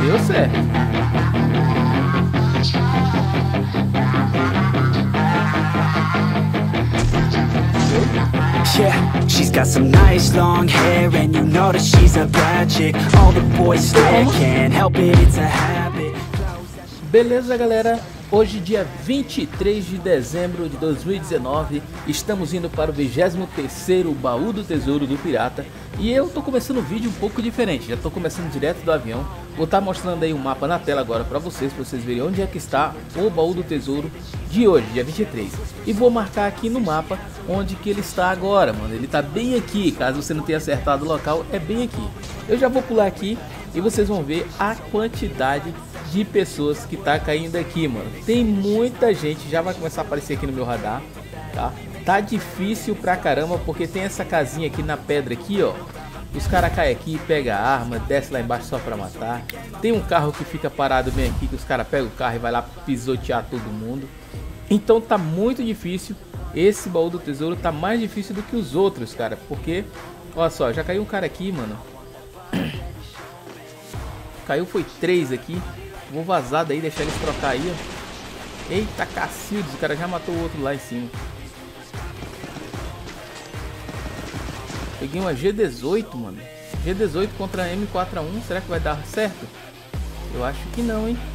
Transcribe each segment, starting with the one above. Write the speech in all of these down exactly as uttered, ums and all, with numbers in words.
Deu certo. Yeah, she's got some nice long hair, and you know that she's a bad chick. All the boys stare, can't help it, it's a habit. Beleza, galera? Hoje, dia vinte e três de dezembro de dois mil e dezenove, estamos indo para o vigésimo terceiro Baú do Tesouro do Pirata. E eu tô começando o vídeo um pouco diferente, já tô começando direto do avião. Vou estar mostrando aí um mapa na tela agora para vocês, para vocês verem onde é que está o Baú do Tesouro de hoje, dia vinte e três. E vou marcar aqui no mapa onde que ele está agora, mano. Ele tá bem aqui, caso você não tenha acertado o local, é bem aqui. Eu já vou pular aqui e vocês vão ver a quantidade de pessoas que tá caindo aqui, mano. Tem muita gente, já vai começar a aparecer aqui no meu radar, tá? Tá difícil pra caramba, porque tem essa casinha aqui na pedra aqui, ó. Os caras caem aqui, pega a arma, desce lá embaixo só pra matar. Tem um carro que fica parado bem aqui, que os caras pegam o carro e vai lá pisotear todo mundo. Então tá muito difícil. Esse baú do tesouro tá mais difícil do que os outros, cara. Porque, olha só, já caiu um cara aqui, mano. Caiu foi três aqui. Vou vazar daí, deixar eles trocar aí, ó. Eita, Cacildes, o cara já matou o outro lá em cima. Peguei uma G dezoito, mano. G dezoito contra M quatro A um, será que vai dar certo? Eu acho que não, hein.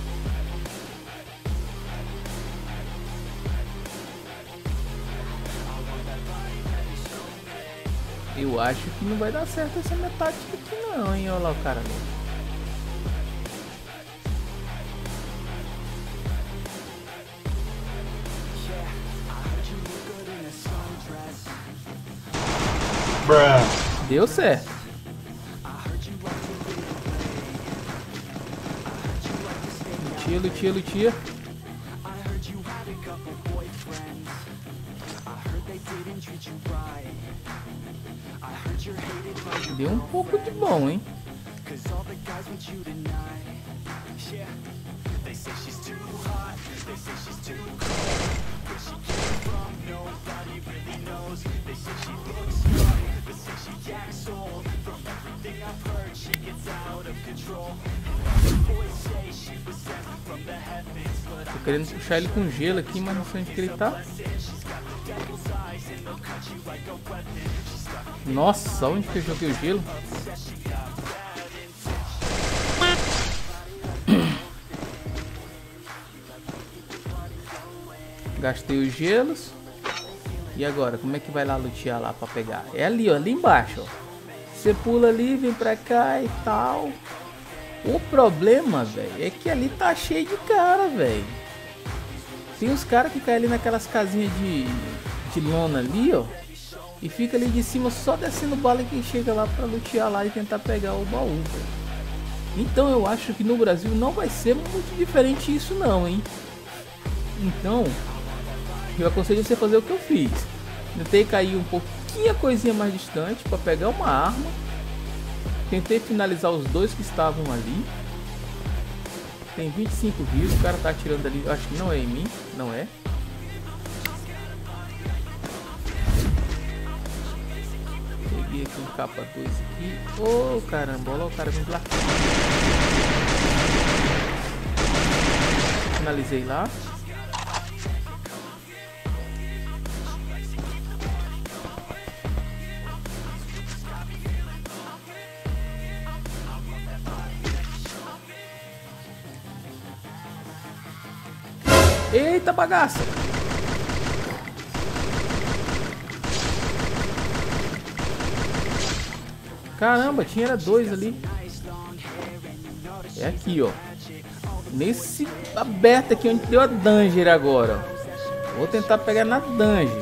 Eu acho que não vai dar certo essa minha tática aqui não, hein. Olha lá o cara ali. Deu certo. Lutia, lutia, lutia. Deu um pouco de bom, hein? Tô querendo puxar ele com gelo aqui, mas não sei onde que ele tá. Nossa, onde que eu joguei o gelo? Gastei os gelos. E agora, como é que vai lá lutear lá pra pegar? É ali, ó, ali embaixo, ó. Você pula ali, vem pra cá e tal. O problema, velho, é que ali tá cheio de cara, velho. Tem uns caras que caem ali naquelas casinhas de, de lona ali, ó. E fica ali de cima só descendo bala que chega lá pra lutear lá e tentar pegar o baú, velho. Então eu acho que no Brasil não vai ser muito diferente isso não, hein. Então eu aconselho você fazer o que eu fiz. Tentei cair um pouquinho a coisinha mais distante para pegar uma arma. Tentei finalizar os dois que estavam ali. Tem vinte e cinco views, o cara tá atirando ali. Eu acho que não é em mim, não é. Peguei aqui um capa dois aqui. Ô, oh, caramba, olha lá o cara vindo lá. Finalizei lá. Eita bagaça! Caramba, tinha era dois ali. É aqui, ó. Nesse aberto aqui onde deu a Danger agora. Vou tentar pegar na Danger.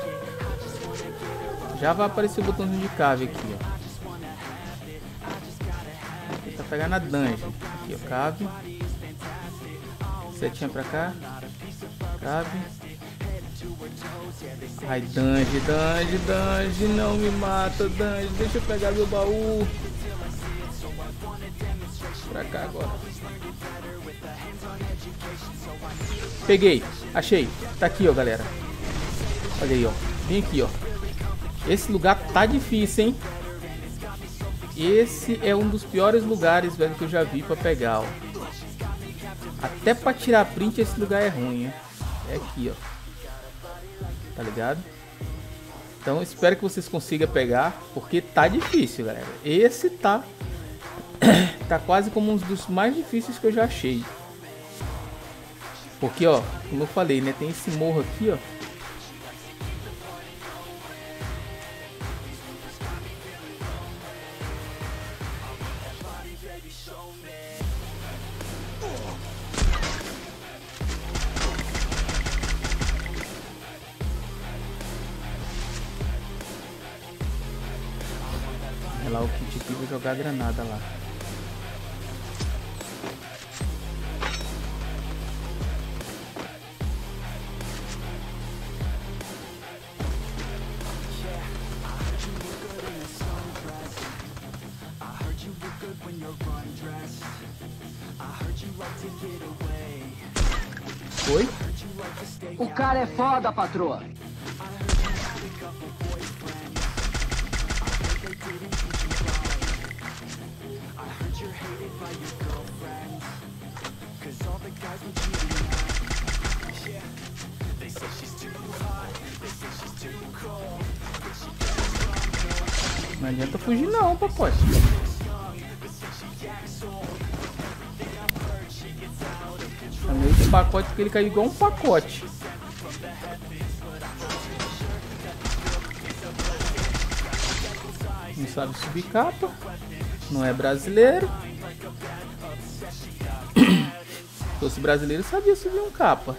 Já vai aparecer o botãozinho de cave aqui, ó. Vou tentar pegar na Danger. Aqui, ó, cave. Setinha pra cá. Cave. Ai, Dange, Dange, Dange, não me mata, Dange, deixa eu pegar meu baú. Pra cá agora. Peguei, achei. Tá aqui, ó, galera. Olha aí, ó. Vem aqui, ó. Esse lugar tá difícil, hein? esse é um dos piores lugares, velho, que eu já vi pra pegar, ó. Até pra tirar print esse lugar é ruim, hein? É aqui, ó. Tá ligado? Então espero que vocês consigam pegar, porque tá difícil, galera. Esse tá tá quase como um dos mais difíceis que eu já achei. Porque, ó, como eu falei, né, tem esse morro aqui, ó. É lá o kit aqui, vou jogar a granada lá. Foi? O cara é foda, patroa. Não adianta fugir não, papote. Chamei esse pacote porque ele caiu igual um pacote. Não sabe subir capa. Não é brasileiro. Se fosse brasileiro, sabia subir um capa.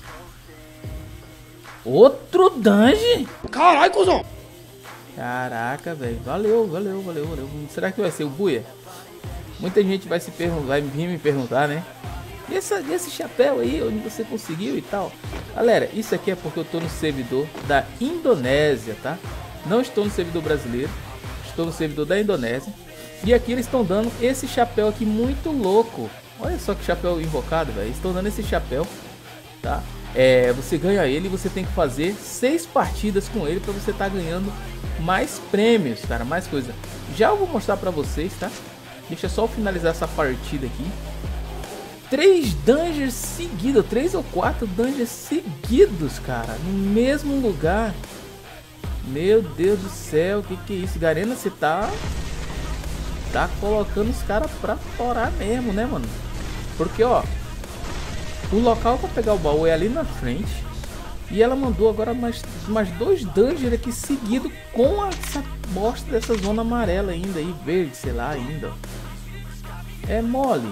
Outro dungeon? Caralho, cuzão! Caraca, velho. Valeu, valeu, valeu, valeu. Será que vai ser o Buia? Muita gente vai se perguntar, vai vir me perguntar, né? E essa, esse chapéu aí, onde você conseguiu e tal? Galera, isso aqui é porque eu tô no servidor da Indonésia, tá? Não estou no servidor brasileiro. Estou no servidor da Indonésia. E aqui eles estão dando esse chapéu aqui muito louco. Olha só que chapéu invocado, velho. Estão dando esse chapéu, tá? É, você ganha ele e você tem que fazer seis partidas com ele para você estar tá ganhando mais prêmios, cara, mais coisa. Já eu vou mostrar para vocês, tá? Deixa só eu finalizar essa partida aqui. Três dungeons seguidos, três ou quatro dungeons seguidos, cara, no mesmo lugar. Meu Deus do céu, que que é isso? Garena, você tá tá colocando os caras pra torar mesmo, né, mano? Porque, ó, o local para pegar o baú é ali na frente. E ela mandou agora mais, mais dois dungeons aqui seguidos com essa bosta dessa zona amarela ainda aí, verde, sei lá, ainda. É mole.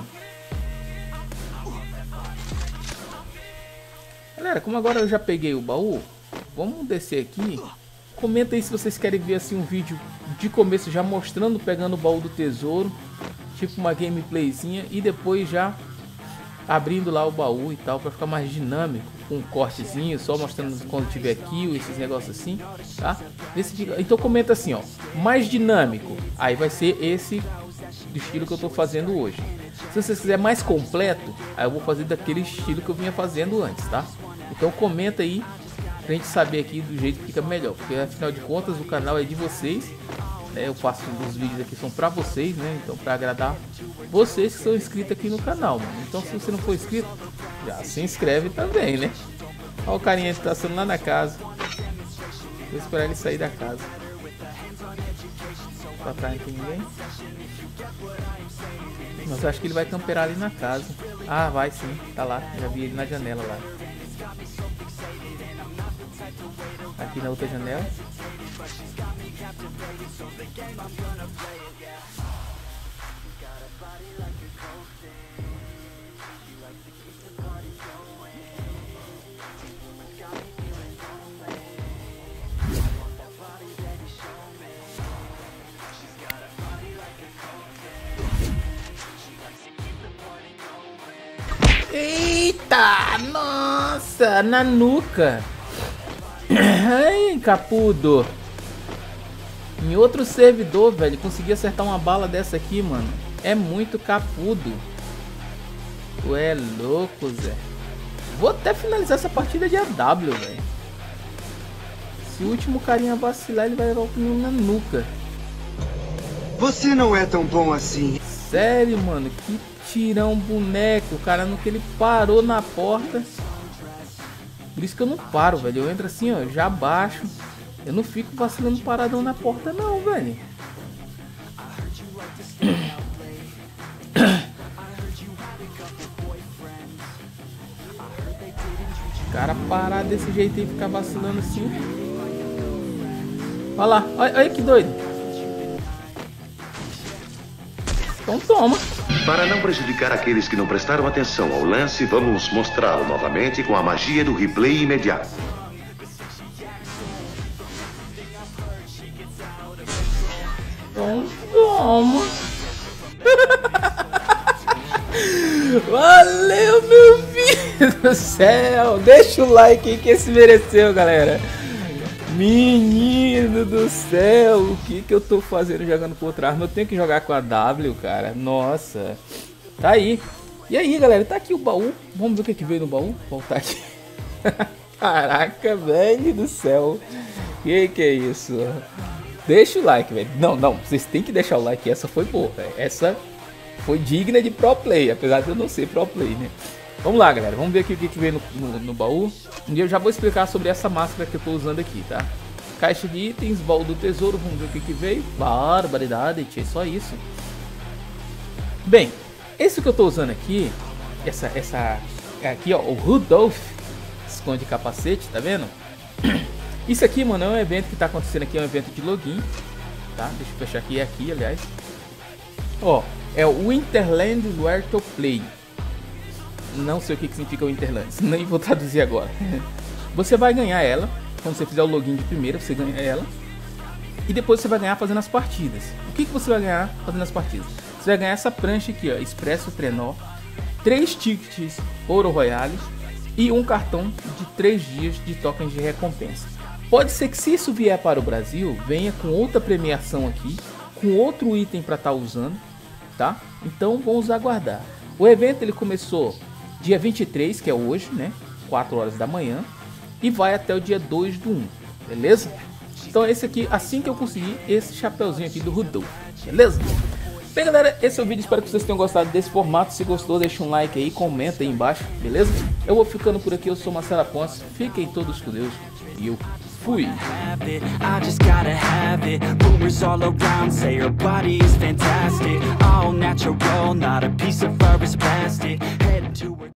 Galera, como agora eu já peguei o baú, vamos descer aqui. Comenta aí se vocês querem ver assim um vídeo de começo já mostrando pegando o baú do tesouro, tipo uma gameplayzinha, e depois já abrindo lá o baú e tal, para ficar mais dinâmico, com um cortezinho, só mostrando quando tiver kill, esses negócios assim, tá? Esse fica... Então comenta assim, ó, mais dinâmico, aí vai ser esse do estilo que eu tô fazendo hoje. Se vocês quiserem mais completo, aí eu vou fazer daquele estilo que eu vinha fazendo antes, tá? Então comenta aí pra gente saber aqui do jeito que fica melhor, porque afinal de contas o canal é de vocês, né? Eu faço os vídeos aqui são pra vocês, né? Então pra agradar vocês que são inscritos aqui no canal, mano. Então se você não for inscrito, já se inscreve também, né? Olha o carinha que tá saindo lá na casa. Vou esperar ele sair da casa. Pra cá não tem ninguém. Mas eu acho que ele vai camperar ali na casa. Ah, vai sim, tá lá, já vi ele na janela lá. Aqui na outra janela. Eita, nossa, na nuca. Ai, capudo. Em outro servidor, velho, consegui acertar uma bala dessa aqui, mano. É muito capudo. Tu é louco, Zé. Vou até finalizar essa partida de A W, velho. Se o último carinha vacilar, ele vai levar o pneu na nuca. Você não é tão bom assim. Sério, mano, que tirão boneco. O cara no que ele parou na porta. Por isso que eu não paro, velho. Eu entro assim, ó, já baixo. Eu não fico vacilando paradão na porta não, velho. O cara parar desse jeito e ficar vacilando assim. Olha lá, olha, olha que doido. Então toma. Para não prejudicar aqueles que não prestaram atenção ao lance, vamos mostrá-lo novamente com a magia do replay imediato. Então toma. Valeu, meu filho do céu. Deixa o like aí que esse mereceu, galera. Menino do céu, o que que eu tô fazendo jogando por trás? Eu tenho que jogar com a W, cara. Nossa. Tá aí. E aí, galera, tá aqui o baú. Vamos ver o que que veio no baú. Voltar aqui. Caraca, velho do céu. Que que é isso? Deixa o like, velho. Não, não, vocês têm que deixar o like. Essa foi boa, velho. Essa foi digna de pro play, apesar de eu não ser pro play, né? Vamos lá, galera, vamos ver aqui o que, que veio no, no, no baú. Um dia eu já vou explicar sobre essa máscara que eu tô usando aqui, tá? Caixa de itens, baú do tesouro, vamos ver o que, que veio. Barbaridade, é só isso. Bem, esse que eu tô usando aqui, essa, essa, aqui ó, o Rudolph esconde capacete, tá vendo? Isso aqui, mano, é um evento que tá acontecendo aqui, é um evento de login, tá? Deixa eu fechar aqui, é aqui, aliás. Ó, é o Winterland Where to Play. Não sei o que, que significa o Winterlands, nem vou traduzir agora. Você vai ganhar ela, quando você fizer o login de primeira, você ganha ela. E depois você vai ganhar fazendo as partidas. O que, que você vai ganhar fazendo as partidas? Você vai ganhar essa prancha aqui, ó, Expresso Trenó, três tickets Ouro Royale e um cartão de três dias de tokens de recompensa. Pode ser que se isso vier para o Brasil, venha com outra premiação aqui, com outro item para estar usando, tá? Então vamos aguardar. O evento ele começou dia vinte e três, que é hoje, né? quatro horas da manhã. E vai até o dia dois do um, beleza? Então esse aqui, assim que eu conseguir, esse chapeuzinho aqui do Rudolph, beleza? Bem, galera, esse é o vídeo, espero que vocês tenham gostado desse formato. Se gostou, deixa um like aí, comenta aí embaixo, beleza? Eu vou ficando por aqui, eu sou Marcelo Ponce, fiquem todos com Deus e eu fui! I just gotta have it. Rumors all around say her body is fantastic. All natural, not a piece of fur is plastic. Head to